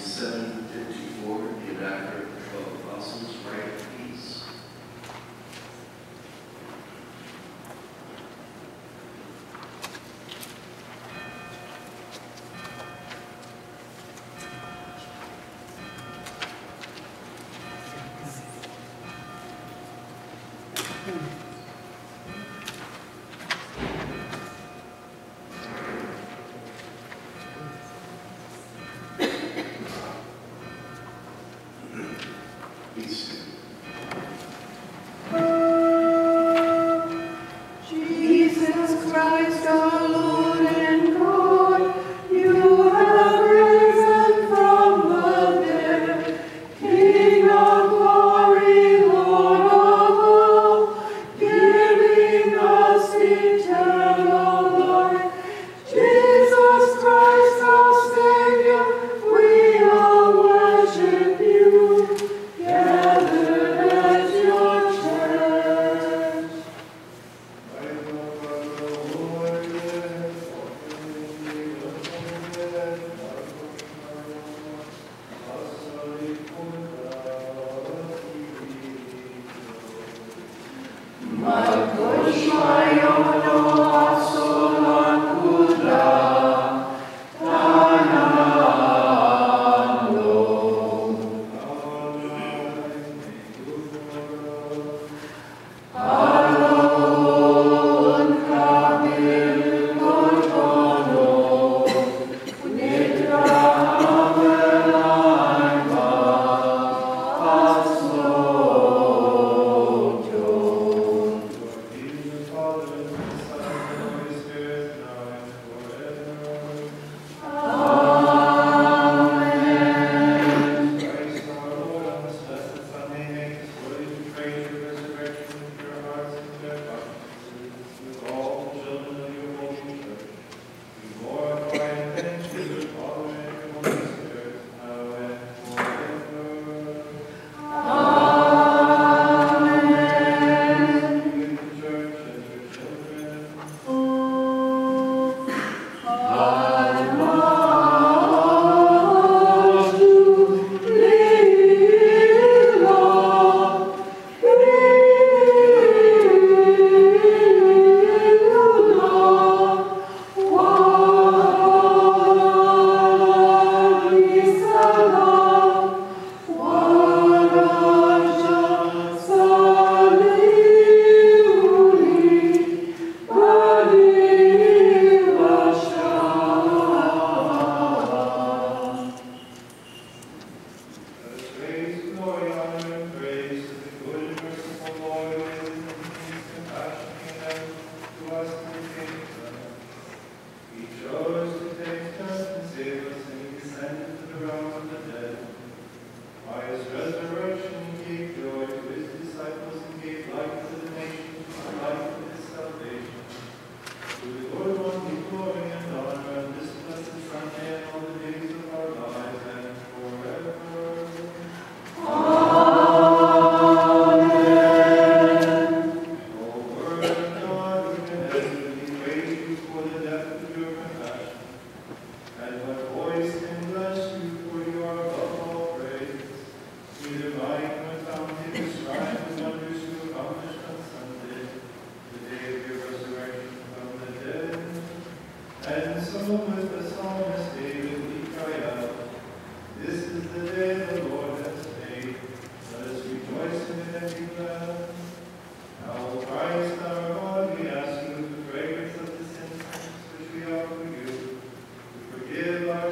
754, give after 12 apostles, right peace. Jesus Christ, our Lord and God, you have risen from the dead, King of glory, Lord of all, giving us eternal life. Jesus Christ, our Savior, we all worship you, gathered at your church. Forgive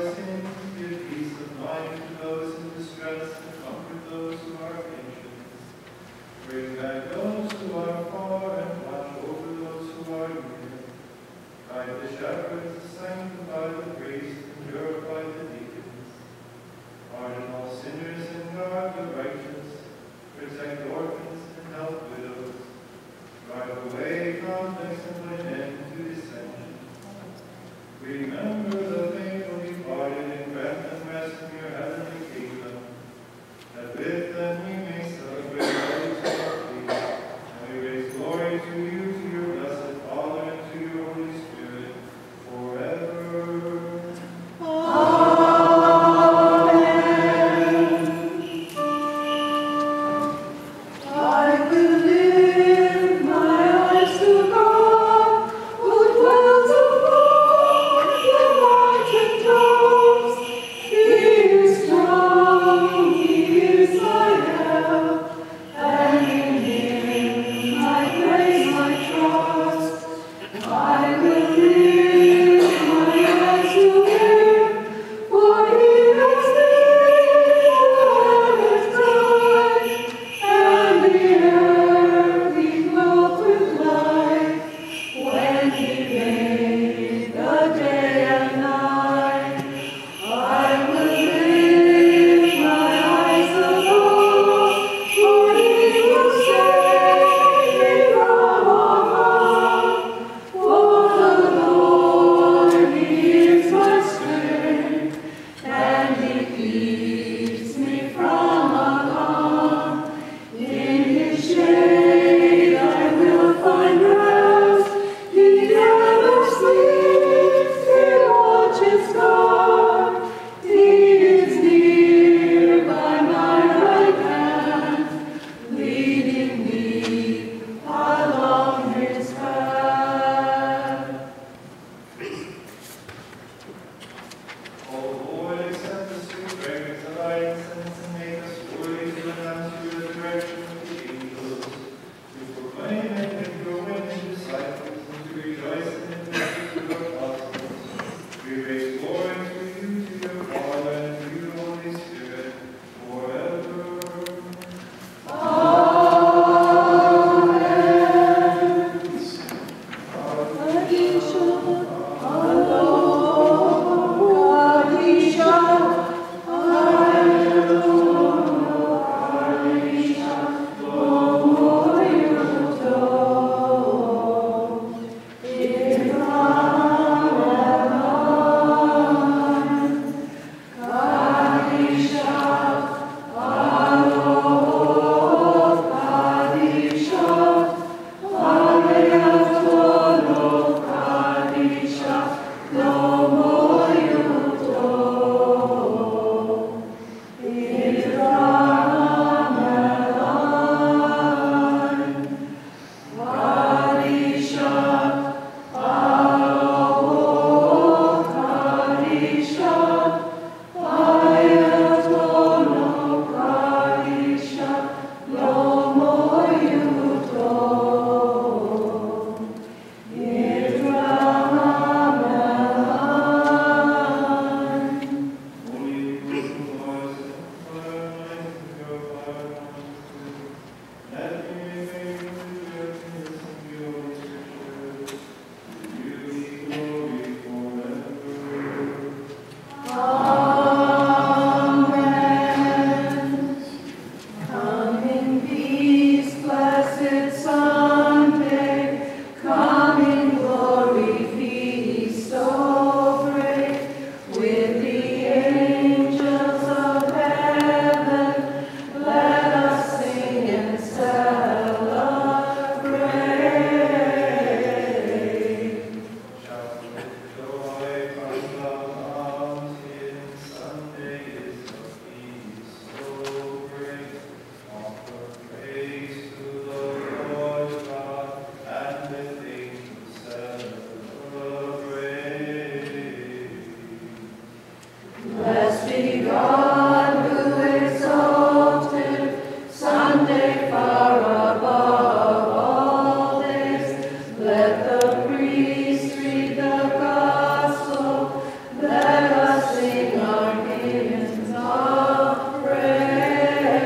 Blessed be God who exalted Sunday far above all days. Let the priest read the gospel. Let us sing our hymns of praise.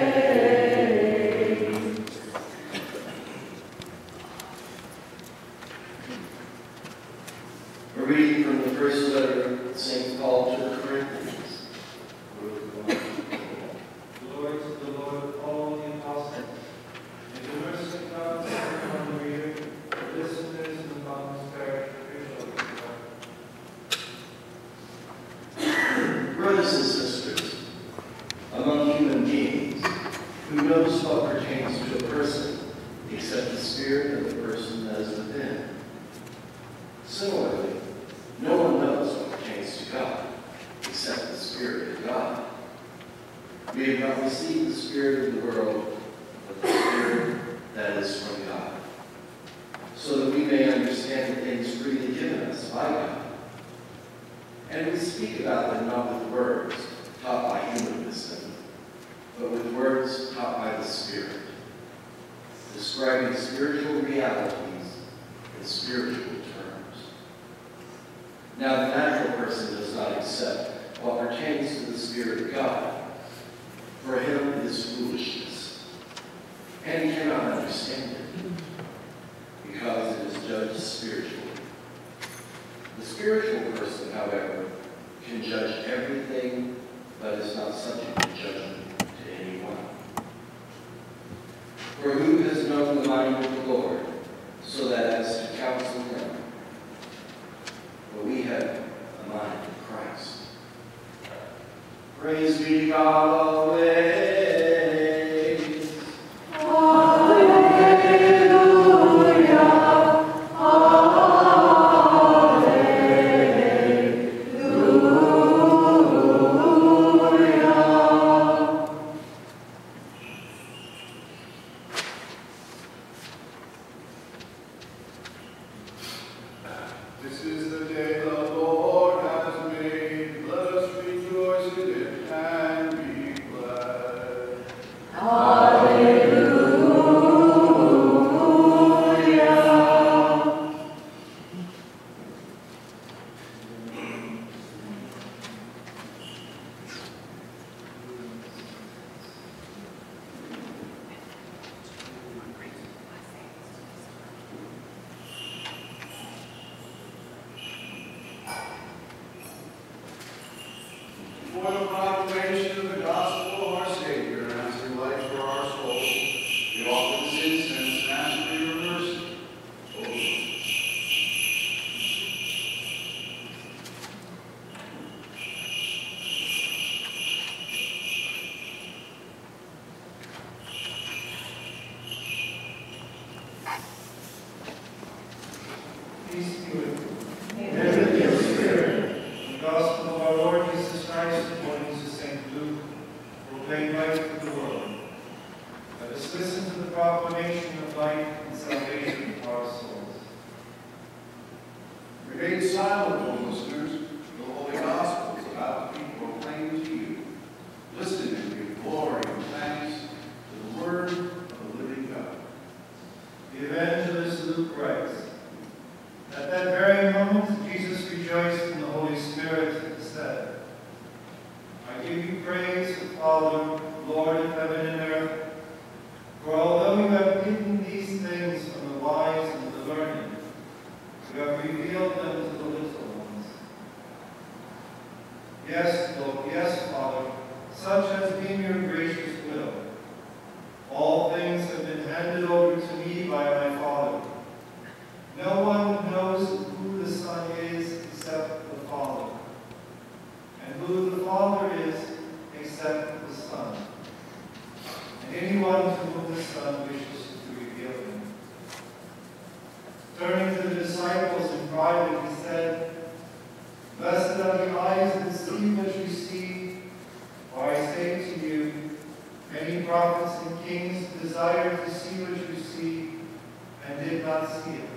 A reading from the first letter of St. Paul to the Corinthians. Glory to the Lord, all the apostles, and the mercy of God sent upon the reader, the listeners, and upon his parish officials. Brothers and sisters, among human beings, who knows what pertains to a person except the spirit of the person that is within? Similarly, no one knows what pertains to God except the Spirit of God. We have not received the Spirit of the world, but the Spirit that is from God, so that we may understand the things freely given us by God. And we speak about them not with words taught by human wisdom, but with words taught by the Spirit, describing spiritual realities in spiritual terms. Now, the natural person does not accept what pertains to the Spirit of God. For him it is foolishness, and he cannot understand it, because it is judged spiritually. The spiritual person, however, can judge everything, but is not subject to judgment to anyone. For who has known the mind of the Lord, so that as to counsel him? But we have the mind of Christ. Praise be to God always. This is the day the Lord has made. Let us rejoice in it and be glad. Hallelujah. For the proclamation of the gospel of our Savior and as a light for our souls, we offer this incense and ask for your mercy. O Lord. Peace be with you. And with your spirit. The gospel of our Lord Jesus Christ, according to St. Luke, proclaimed light to the world. Let us listen to the proclamation of light and salvation for our souls. Remain silent, O listeners. The Holy Gospel is about to be proclaimed to you. Listen and give glory and thanks to the Word of the living God. The evangelist Luke writes, at that very moment, Jesus rejoiced in the Holy Spirit and said, I give you praise, Father, Lord of heaven and earth, for although you have hidden these things from the wise and the learned, you have revealed them to the little ones. Yes, Lord, yes, Father, such has been your gracious will. All things have been handed over to me by my Father. No one knows who the Son is except the Father, and who the Father is except the Son, and anyone to whom the Son wishes to reveal him. Turning to the disciples in private, he said, blessed are the eyes that see what you see, for I say to you, many prophets and kings desired to see what you see and did not see it,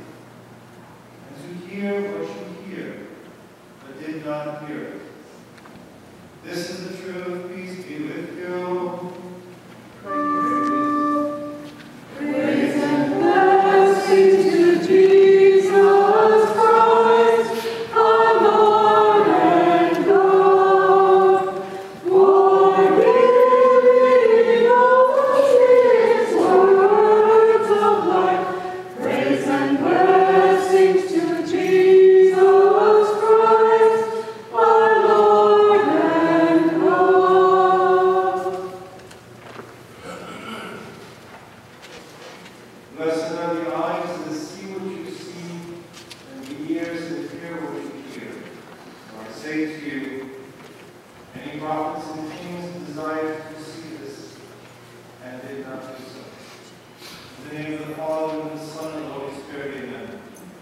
and to hear what you hear, but did not hear it. This is the truth. Peace be with you. Praise and blessings to Jesus Christ, our Lord and God. For giving us His words of life. Praise and blessings to Jesus Christ, our Lord and God. Blessed are the eyes that see what you see, and the ears that hear what you hear. For I say to you, many prophets and kings desired to see this, and did not do so. In the name of the Father, and the Son, and the Holy Spirit, amen.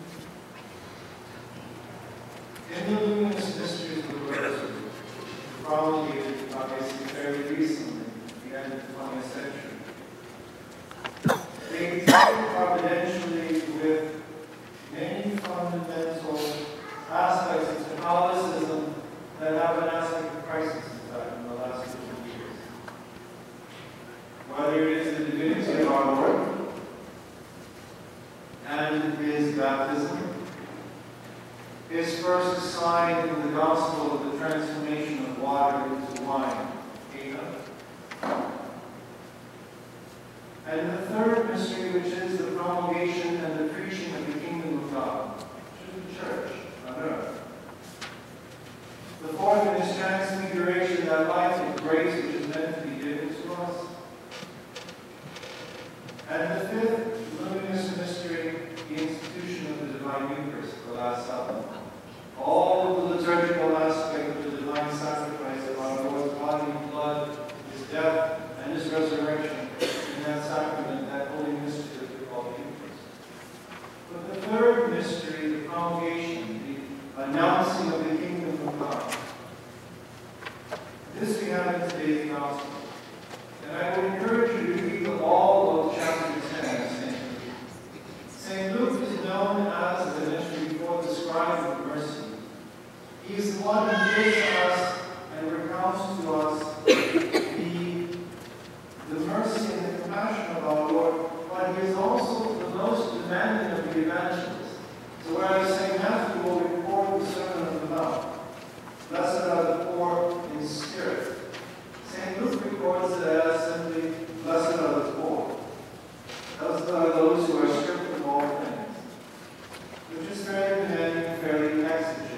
In the luminous mysteries of the Rosary, promulgated obviously fairly recently, at the end of the 20th century, they deal providentially with many fundamental aspects of Catholicism that have an aspect of crisis, in fact, in the last 50 years. Whether it is the divinity of our Lord and His baptism, His first sign in the gospel of the transformation of water into wine, Cana. And the third mystery, which is the promulgation and the preaching of the kingdom of God, which is the church on earth. The fourth is transfiguration, that life of grace which is meant to be given to us. And the fifth luminous mystery, the institution of the divine Eucharist, the Last Supper. All of the liturgical aspect of the divine sacrifice of our Lord's body and blood, His death and His resurrection, in that sacrament, that holy mystery that we call the Eucharist. But the third mystery, the promulgation, the announcing of the kingdom of God. This we have in today's gospel. And I would encourage you to read all of chapter 10 of St. Luke. St. Luke is known as I mentioned before, the scribe of mercy. He is the one who gives us and recounts to us the mercy and the compassion of our Lord, but He is also the most demanding of the evangelists. So whereas St. Matthew will record the Sermon on the Mount, blessed are the poor in spirit, St. Luke records it as simply, blessed are the poor. Blessed are those who are stripped of all things, which is very demanding and fairly exigent.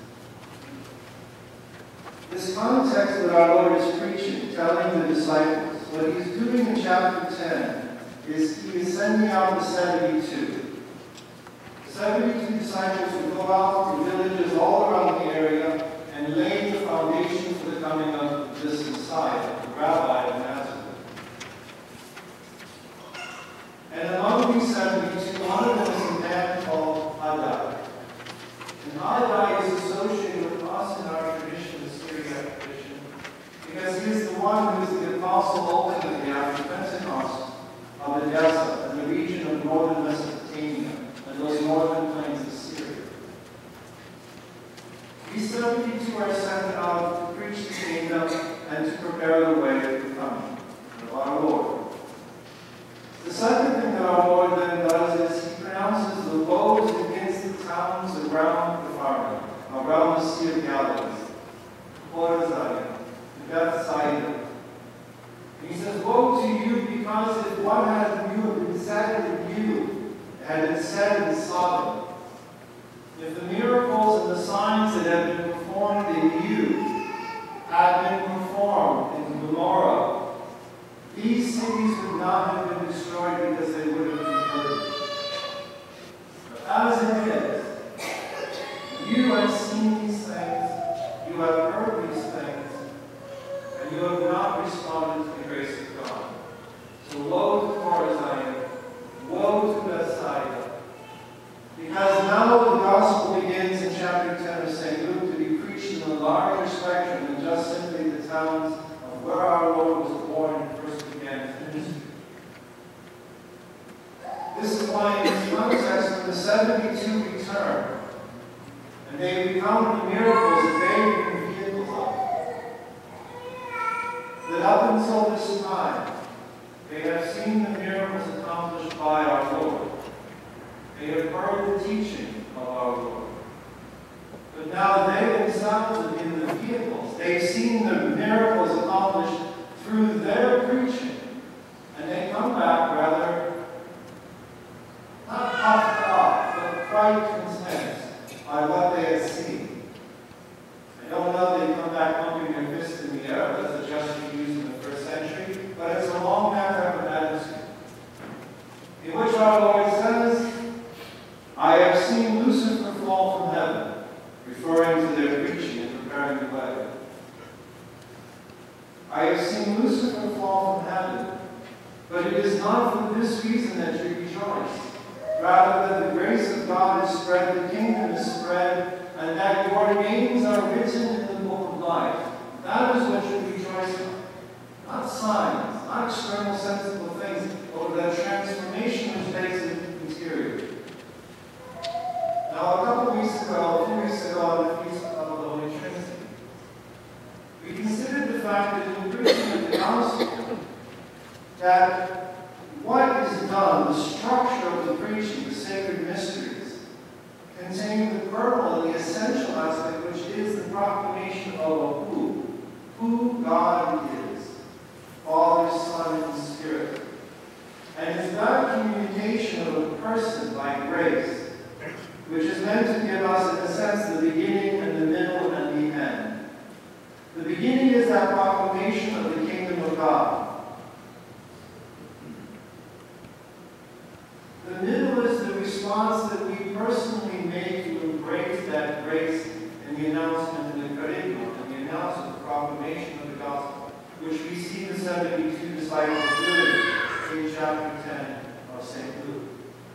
This context that our Lord is preaching, telling the disciples, what He's doing in chapter 10 is He is sending out the 72. The 72 disciples who go out to villages all around the area and lay the foundation for the coming of this Messiah, the Rabbi of Nazareth. And among these 72, one of them is a man called Haggai. And Haggai is associated with us in our tradition, the Syriac tradition, because he is the one who is the apostle ultimately after Pentecost of Edessa and the region of northern Mesopotamia and those northern plains of Syria. These 72 are sent out to preach the kingdom and to prepare the way for the coming of our Lord. The second thing that our Lord then does is He pronounces the woes against the towns around the farming, around the Sea of Galilee, Chorazin, Bethsaida. And He says, woe to you, because if what had been said in you had been said in Sodom, if the miracles and the signs that had been performed in you had been performed in Gomorrah, these cities would not have been destroyed because they would have been converted. But as it is, you have seen these things, you have heard these things, and you have not responded to the grace of God. So woe to Chorazin, woe to Bethsaida, because now the gospel begins in chapter 10 of St. Luke to be preached in a larger spectrum than just simply the towns of where our Lord was born and first began His ministry. This is why in this context, when the 72 return, and they recount the miracles that they have been vehicles of, up until this time, they have seen the miracles accomplished by our Lord. They have heard the teaching of our Lord. But now they themselves have been the vehicles. They've seen the miracles accomplished through their preaching. And they come back rather, not puffed up, but quite content by what they had seen. I don't know if they come back pumping their fists in the air. That's a gesture used in the first century. But it's a long matter of attitude, in which our Lord says, I have seen Lucifer fall from heaven, referring to their preaching and preparing the way. I have seen Lucifer fall from heaven, but it is not for this reason that you rejoice. Rather, that the grace of God is spread, the kingdom is spread, and that your names are written in the book of life. That is what you rejoice in. Not signs, not external sensible things, but that transformation which takes it interior. Now, a few weeks ago, on the Feast of the Holy Trinity, we considered the fact that in the preaching of the gospel, that what is done, the structure of the preaching, the sacred mysteries, contain the kernel and the essential aspect, which is the proclamation of who God is, Father, Son, and Spirit. And it's that communication of a person by grace, which is meant to give us, in a sense, the beginning and the middle and the end. The beginning is that proclamation of the kingdom of God. The middle is the response that we personally make to embrace that grace in the announcement in the Kerygma, and the announcement, the proclamation of the gospel, which we see the 72 disciples doing in chapter 10 of St. Luke.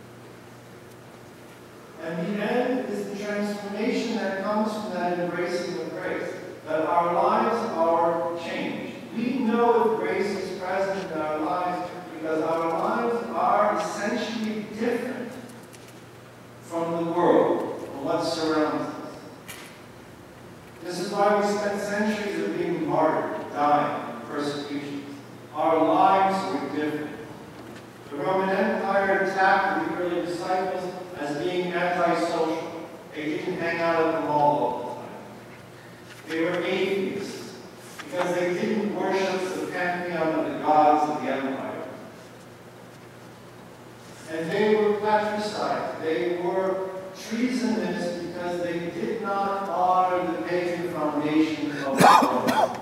And the end is the transformation that comes from that embracing of grace, that our lives are changed. We know that grace is present in our lives because our lives are essentially different from the world, from what surrounds us. This is why we spend centuries of being martyred, dying, in persecutions. Our lives were different. The Roman Empire attacked the early disciples as being antisocial. They didn't hang out at the mall all the time. They were atheists because they didn't worship the pantheon of the gods of the empire. And they were patricide. They were treasonous because they did not honor the pagan foundation of the world.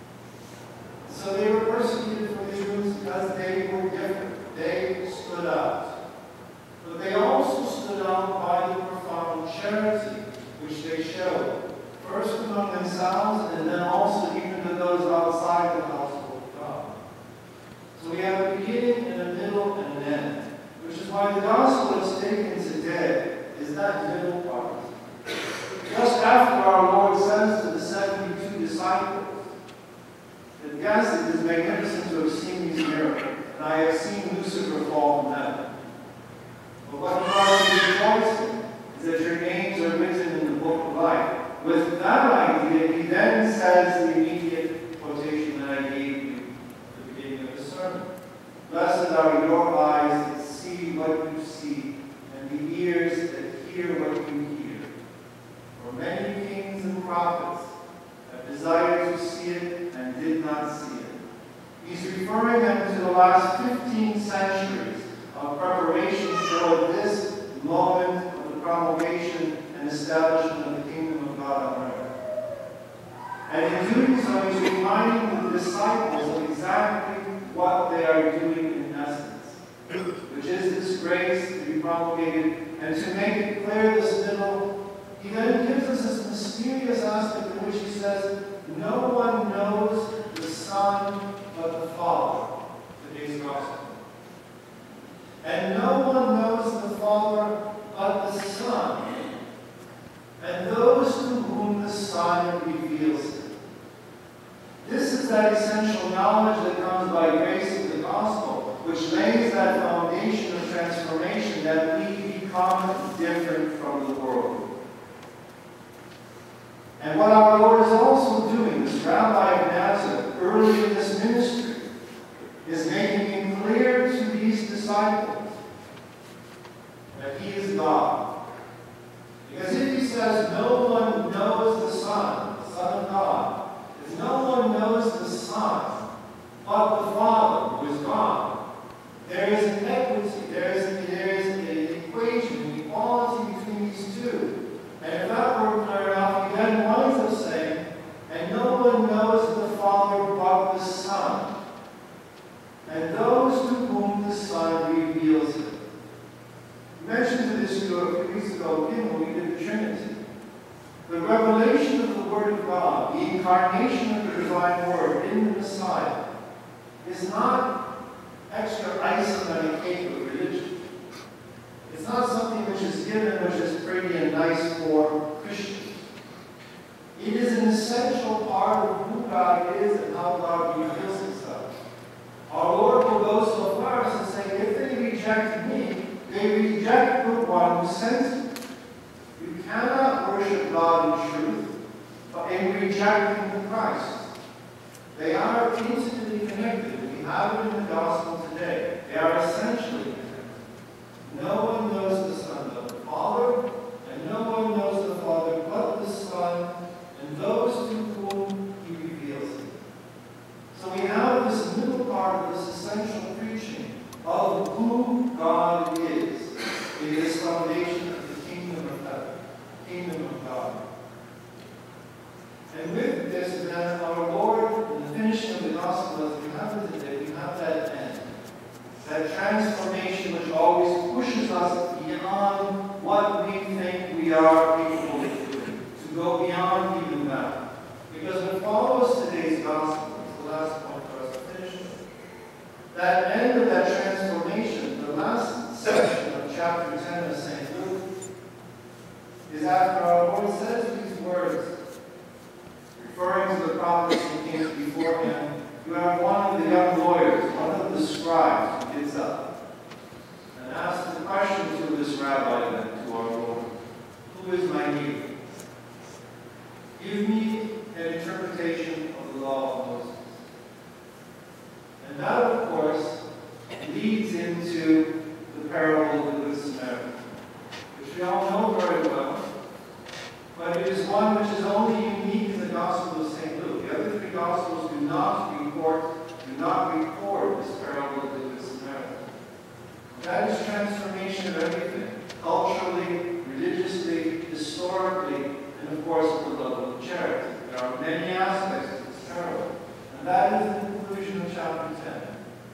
So they were persecuted for these reasons because they were different. They stood out. But they also stood out by the profound charity which they showed, first among themselves and then also even to those outside the household of God. So we have a beginning and a middle and an end, which is why the gospel is taken today is that middle part. Just after our Lord says to the 72 disciples, that yes, it is magnificent to have seen these miracles, and I have seen Lucifer fall from heaven. But what causes you rejoicing is that your names are written in the book of life. With that idea, he then says the immediate quotation that I gave you at the beginning of the sermon. Blessed are your eyes that see what you see, and the ears that hear what you hear. For many kings and prophets have desired to see it and did not see it. He's referring them to the last 15 centuries of preparation for this moment of the promulgation and establishment of the kingdom of God on earth. And in doing so, he's reminding the disciples of exactly what they are doing in essence, which is this grace to be promulgated. And to make it clear this middle, he then gives us this mysterious aspect in which he says, no one knows the Son but the Father, today's gospel. And no one knows the Father but the Son, and those to whom the Son reveals him. This is that essential knowledge that comes by grace of the gospel, which lays that foundation of transformation that we become different from the world. And what our Lord is also doing, this Rabbi of Nazareth, early in this ministry, the divine word, in the Messiah, is not extra icing on a cake of religion. It's not something which is given, which is pretty and nice for Christians. It is an essential part of who God is and how God reveals himself. Our Lord will go so far as to say, if they reject me, they reject the one who sent me. You cannot worship God in truth in rejecting the Christ. They are intimately connected. We have it in the gospel today. They are essentially connected. No one knows the Son but the Father, and no one knows the Father but the Son, and those to whom he reveals him. So we have this middle part of this essential preaching of who God is in this foundation of the kingdom of heaven, kingdom of God. And with this, then, our Lord, in the finishing of the gospel as we have it today, we have that end. That transformation which always pushes us beyond what we think we are capable of doing. To go beyond even that. Because what follows today's gospel, is the last point for us to finish with. That end of that transformation, the last section of chapter 10 of St. Luke, is after our Lord says these words, referring to the prophets who came before him. You have one of the young lawyers, one of the scribes, who gets up and asks the question to this rabbi, then, to our Lord, who is my neighbor? Give me an interpretation of the law of Moses. And that, of course, leads into the parable of the Good Samaritan, which we all know very well, but it is one which is only unique in the Gospel of St. Luke. The other three Gospels do not record this parable of the Good Samaritan. That is transformation of everything, culturally, religiously, historically, and of course at the level of charity. There are many aspects of this parable, and that is the conclusion of chapter 10.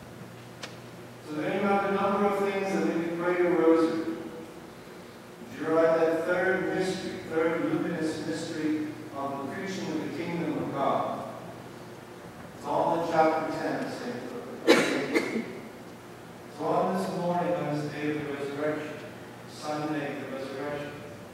So then you have a number of things that we can pray a rosary. You're at that third mystery, third luminous mystery of the preaching of the kingdom of God. It's all in chapter 10 of St. Luke. So on this morning, on this day of the resurrection, Sunday of the resurrection,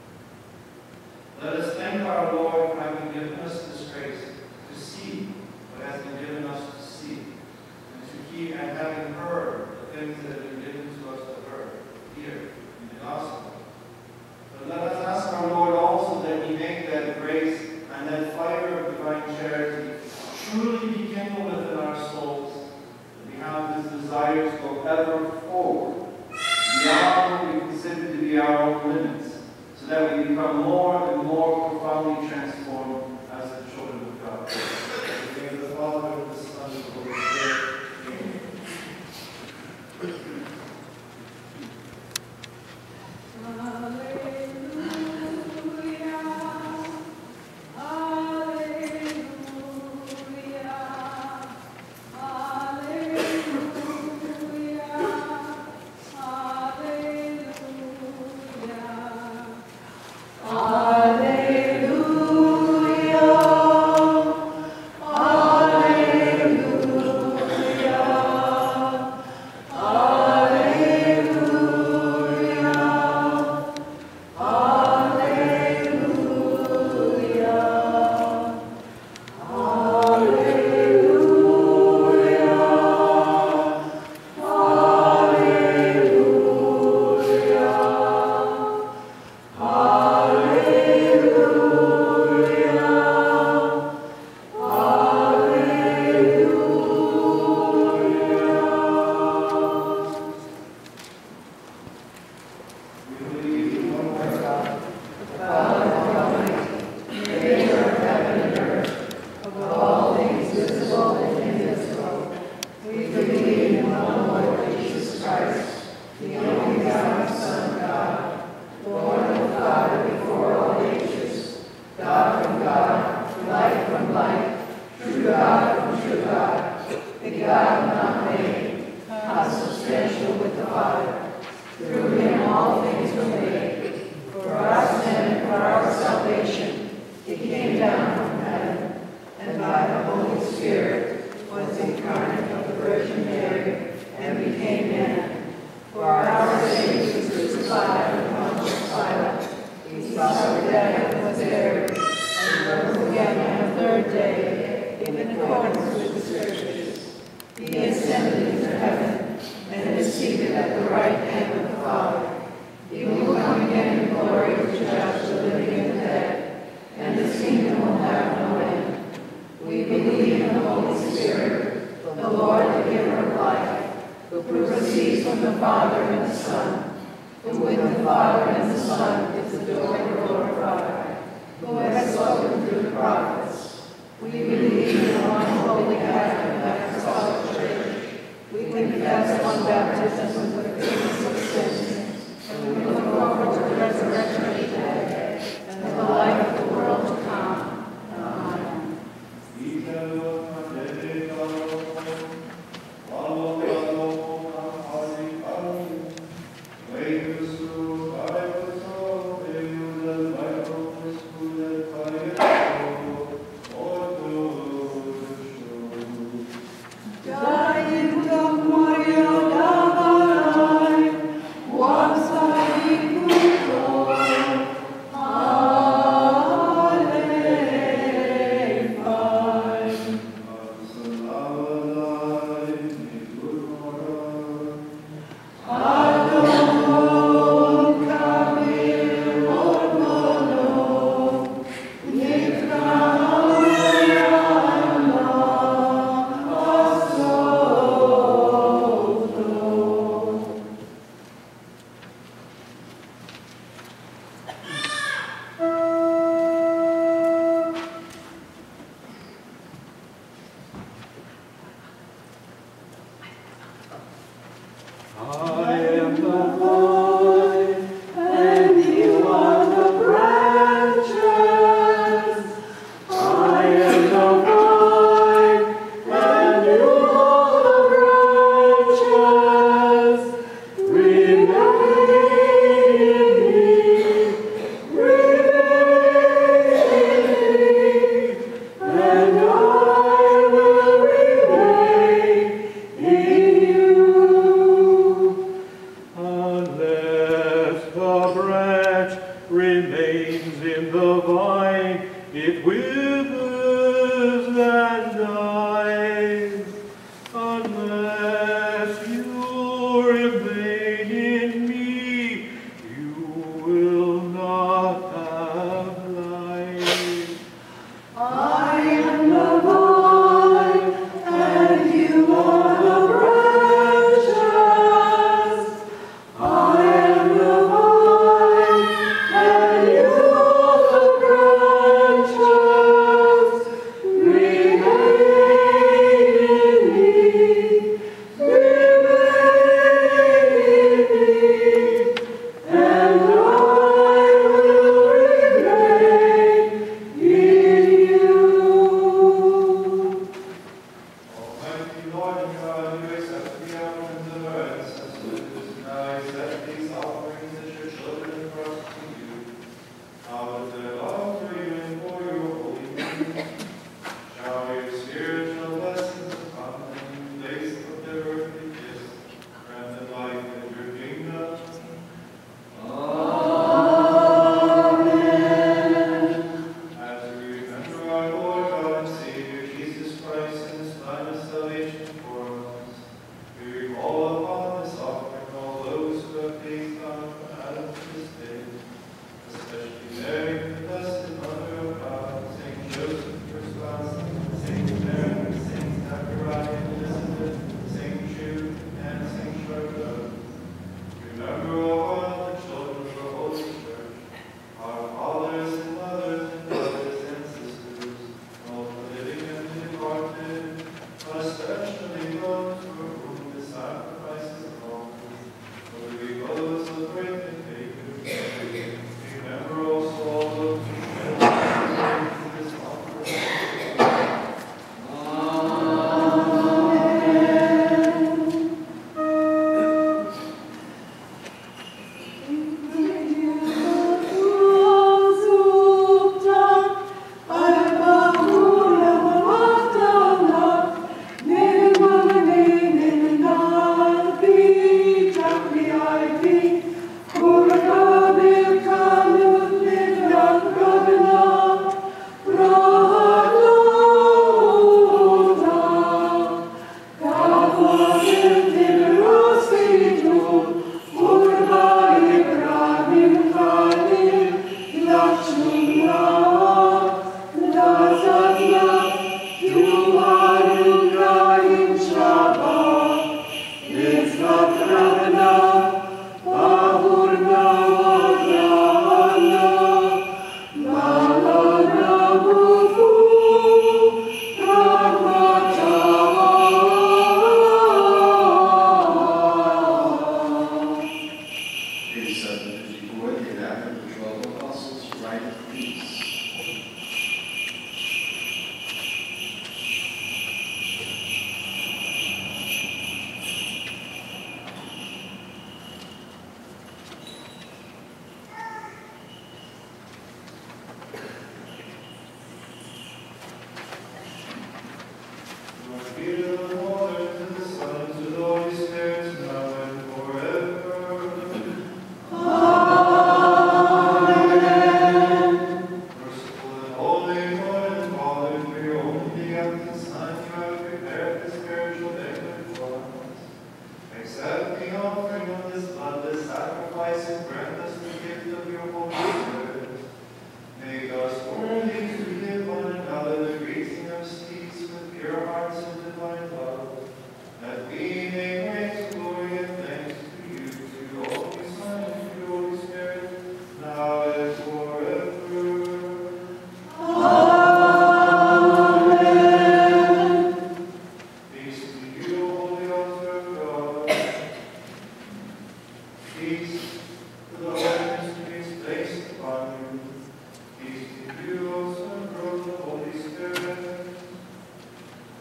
let us thank our Lord for having given us this grace to see what has been given us to see, and to keep and having heard the things that have been given to us to hear in the gospel. But let us ask our Lord also that he make that grace and that fire of divine charity truly be kindled within our souls, that we have this desire to go ever forward, beyond what we consider to be our own limits, so that we become more and more profoundly transformed as the children of God. In the name of the Father, the Son, and the Holy Spirit. He came down from heaven, and by the Holy the Lord, the giver of life, who proceeds from the Father and the Son, who with the Father and the Son is adored and glorified, who has spoken through the prophets. We believe in one holy Catholic Apostolic Church. We confess one baptism for the forgiveness of sins, and we look forward to the resurrection of the dead and the life of the world to come. Amen.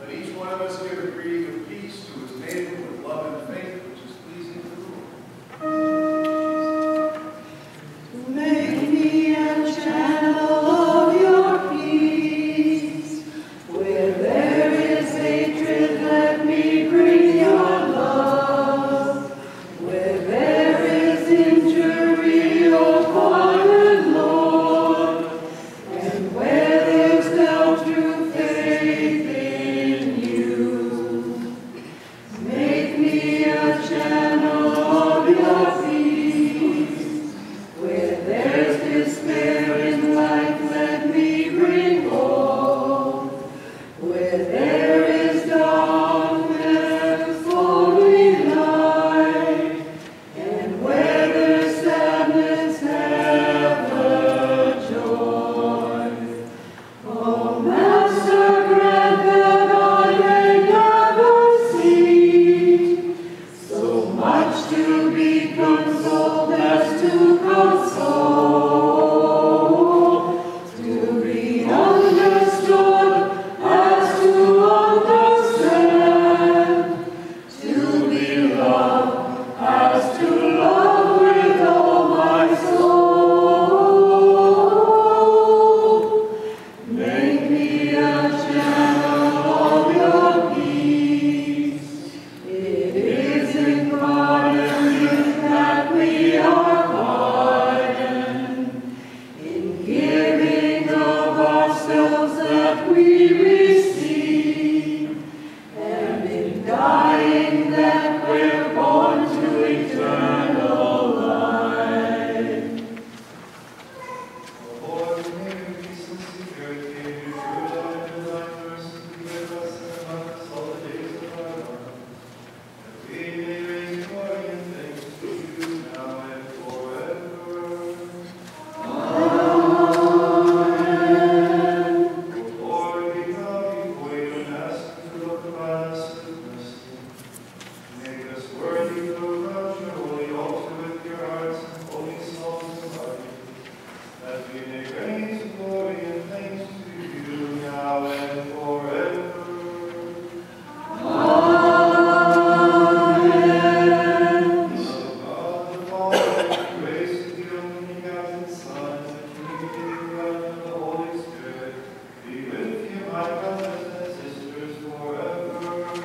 Let each one of us give a greeting of peace to his neighbor with love and faith, which is pleasing to the Lord. Make me a channel of your peace. Where there is hatred, let me bring your love. Where there is injury, your pardon, Lord. And where there's doubt, true faith in you. Make me a channel of your peace. Where there's despair in life, let me bring hope. Where there is darkness, holy light. And where there's sadness, ever joy. Oh, Master, grant that I may never see so much to be consoled as to console, to be understood as to understand, to be loved as to love with all my soul. Make me a channel of your peace. It is in pardon that we are pardoned, in giving of ourselves that we receive, and in dying that we're born to eternal life. The Lord, in the name of peace and security, and your true love and divine mercy, give us and among us all the days of our life, that we may raise glory and thanks to you now and forever. Amen. O Lord, we bow before you and ask you to look upon us with mercy. Make us worthy to approach your holy altar with your hearts and holy souls and bodies, that we may raise glory and thanks to you now and forever. Amen. Son of God the Father, grace of the only begotten Son, the Trinity of God and the Holy Spirit, be with you, my brothers and sisters, forever.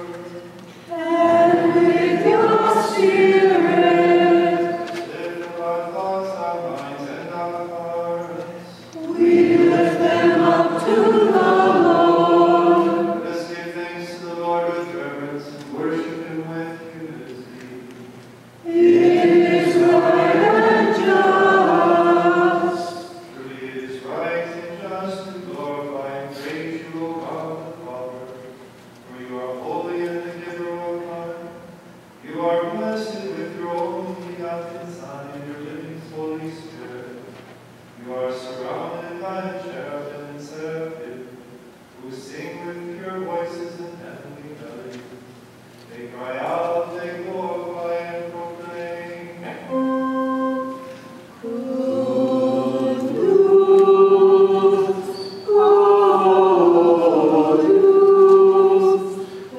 And with your spirit, Lift up our thoughts, our minds, and our hearts. we lift them up to the Lord. Let us give thanks to the Lord with reverence and worship him with humility. It is right and just. Truly it is right and just to glorify and praise you, O God the Father, for you are holy and the giver of life. You are blessed with your only begotten Son and your living Holy Spirit. You are surrounded by the cherubim and seraphim, who sing with pure voices and heavenly melody. They cry out, they glorify and proclaim. Quodus,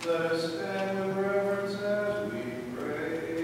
Let us stand with reverence as we pray.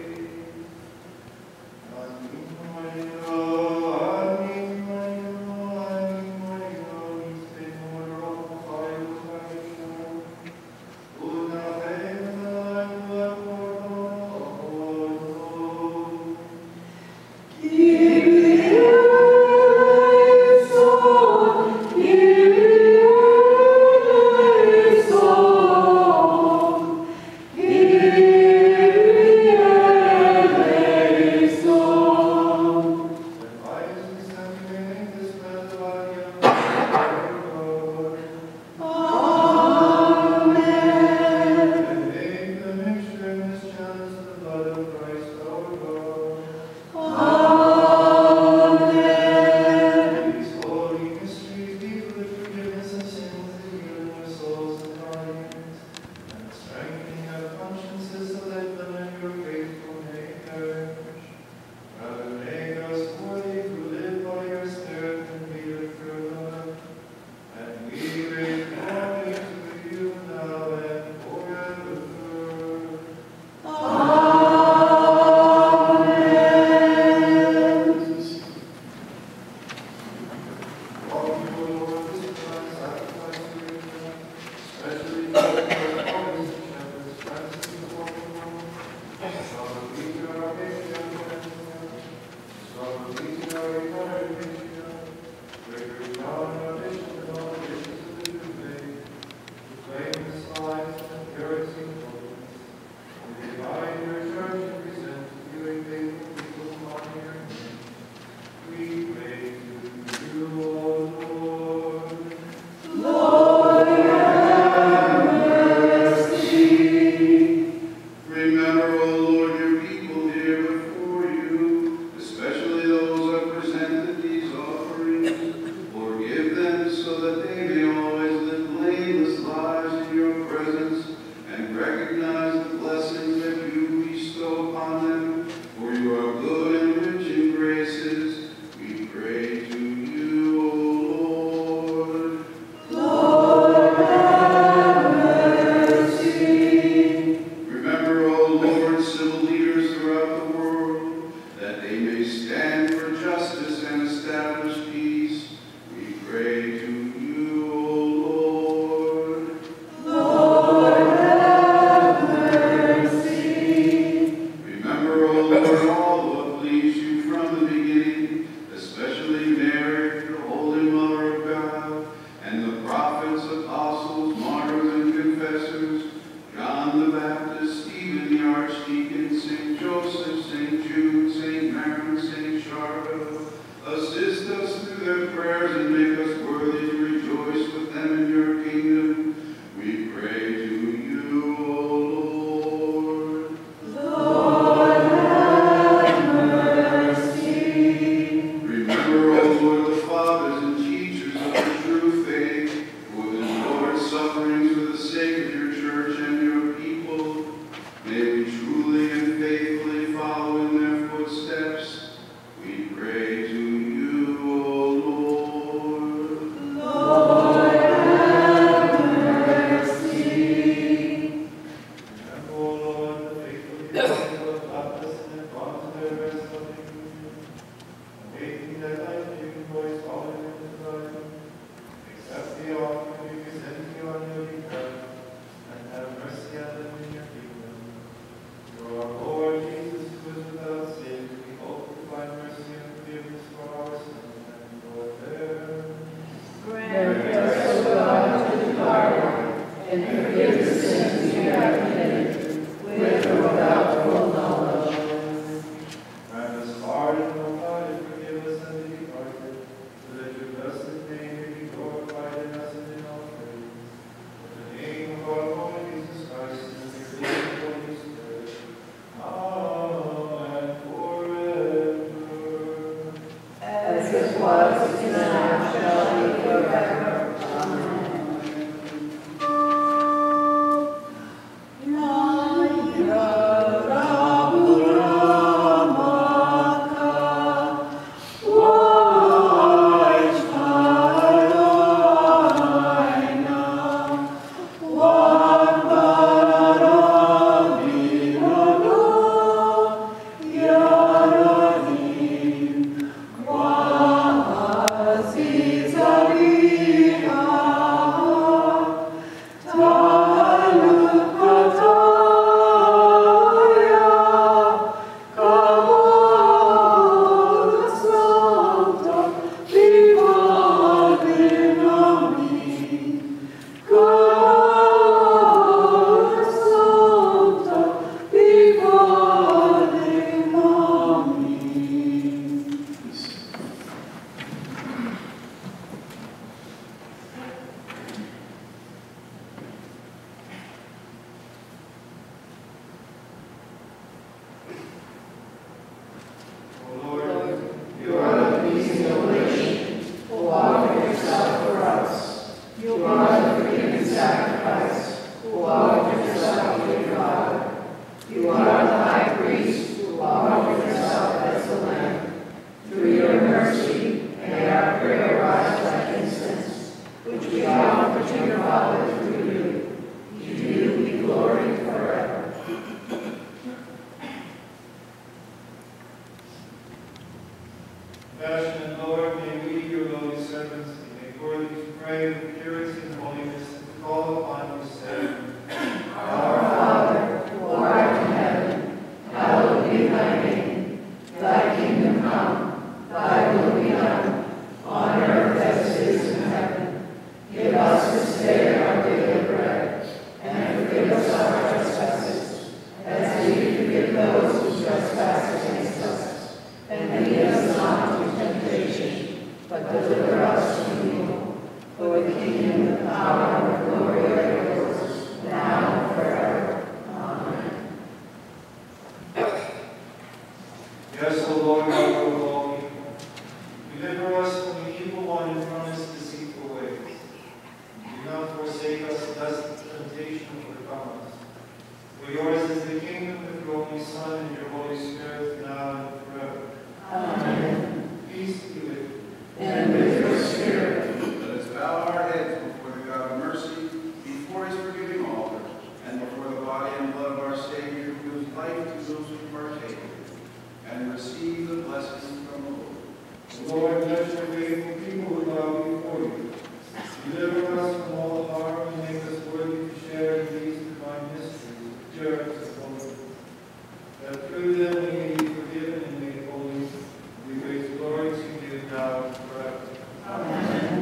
For yours is the kingdom of your only Son and your Holy Spirit, now and forever. Amen. Peace be with you. And with your spirit. Let us bow our heads before the God of mercy, before his forgiving altar, and before the body and blood of our Savior, who gives life to those who partake, and receive the blessing from the Lord. The Lord bless your faithful people who bow before you. Deliver us from all harm and make us worthy to share in these divine mysteries, endurance and hope. That through them we may be forgiven and made holy. We raise glory to you now and forever. Amen.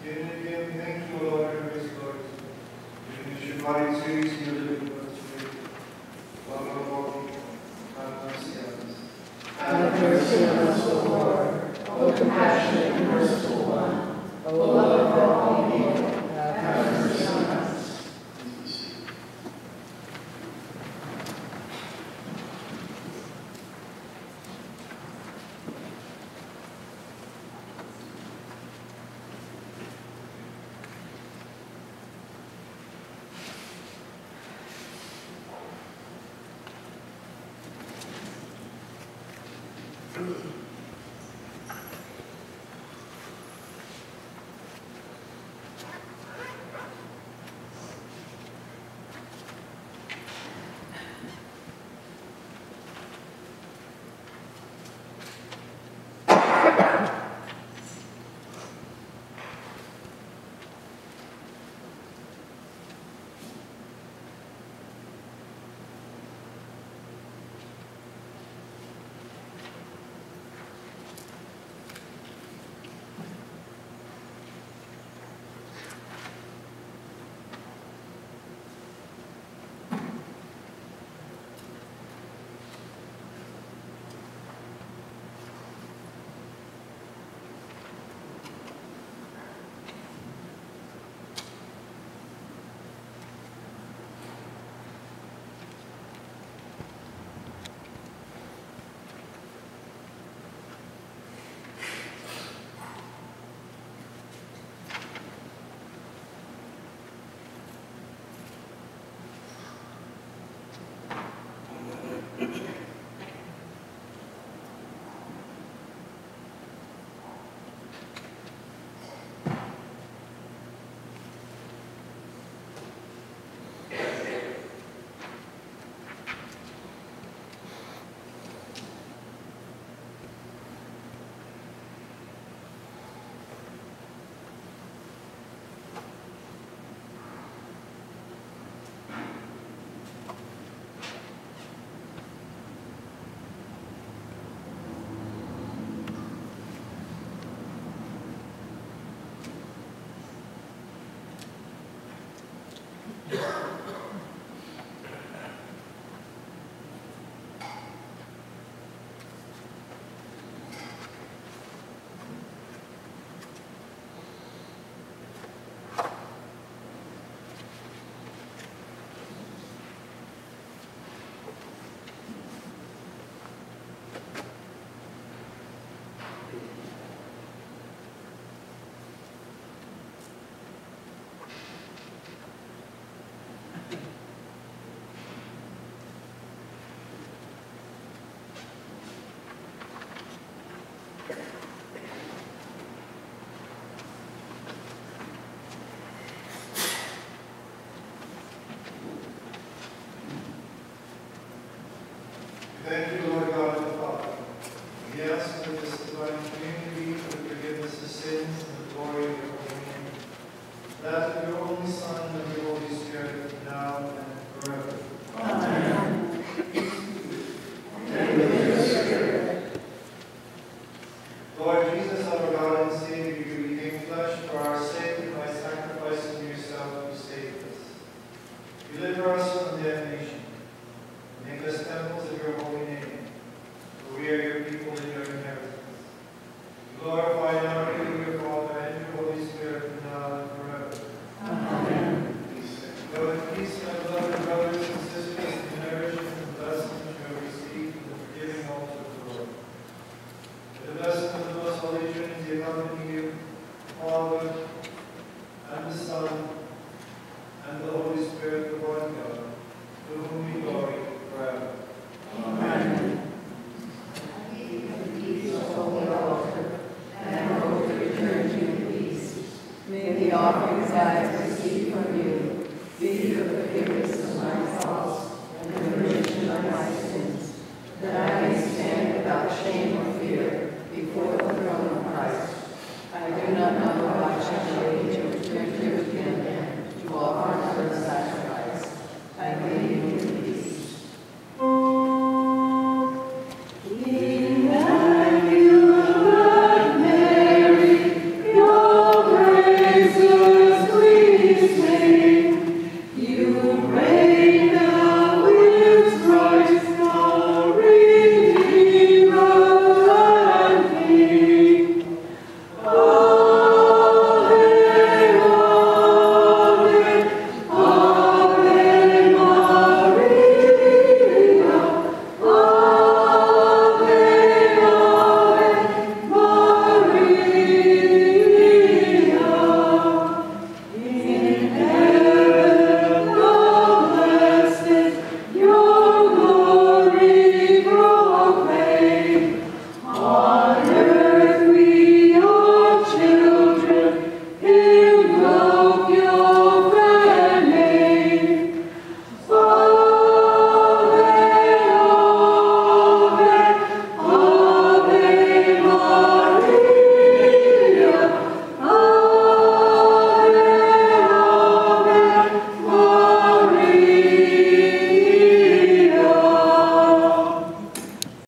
Again and again, thank you, Lord, and praise Lord. You finish your body series, you live with us today. Lord, our Lord, have mercy on us. Have mercy on us, O Lord, O compassionate and merciful one, O lover of all people, have mercy on us. Thank you, Lord God and Father. We ask that this divine community for the forgiveness of sins and the glory of your holy name. That of your only Son and your Holy Spirit, now and forever. Amen. And with your spirit. Lord Jesus, our God and Savior, you became flesh for our sake, and by sacrificing yourself, you saved us. Deliver us from damnation. Make us temples of your holy name, for we are your people and your inheritance. Glorify and honor you, your Father, and your Holy Spirit, now and forever. Amen. Go in peace, my beloved brothers and sisters, and nourish the blessings you have received from the forgiving altar of the Lord. May the blessing of the most holy Trinity accompany you, Father, and the Son, and the Holy Spirit, the one God, to whom we glory forever. Amen. Peace, holy altar, and I hope to return to you in peace. May the offerings I have received from you be for the forgiveness of my faults and the remission of my sins, that I may stand without shame or fear before the throne of Christ. I do not know how I shall